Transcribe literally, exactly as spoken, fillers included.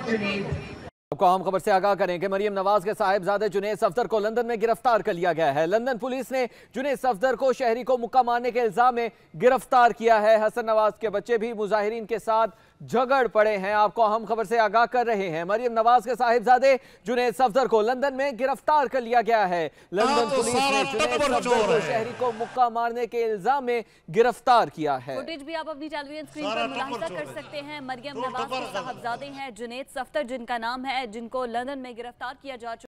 आपको अहम खबर से आगाह करें कि मरियम नवाज के साहिबजादे जुनैद सफदर को लंदन में गिरफ्तार कर लिया गया है। लंदन पुलिस ने जुनैद सफदर को शहरी को मुक्का मारने के इल्जाम में गिरफ्तार किया है। हसन नवाज के बच्चे भी मुजाहिरीन के साथ झगड़ पड़े हैं। आपको अहम खबर से आगाह कर रहे हैं, मरियम नवाज के साहिबजादे जुनैद सफदर को लंदन में गिरफ्तार कर लिया गया है। लंदन पुलिस ने जुनैद सफदर को शहरी को मुक्का मारने के इल्जाम में गिरफ्तार किया है। फुटेज भी आप अपनी टेलीविजन स्क्रीन पर मुलाहिजा कर सकते हैं। मरियम नवाज के साहिबजादे हैं जुनैद सफदर, जिनका नाम है, जिनको लंदन में गिरफ्तार किया जा चुका है।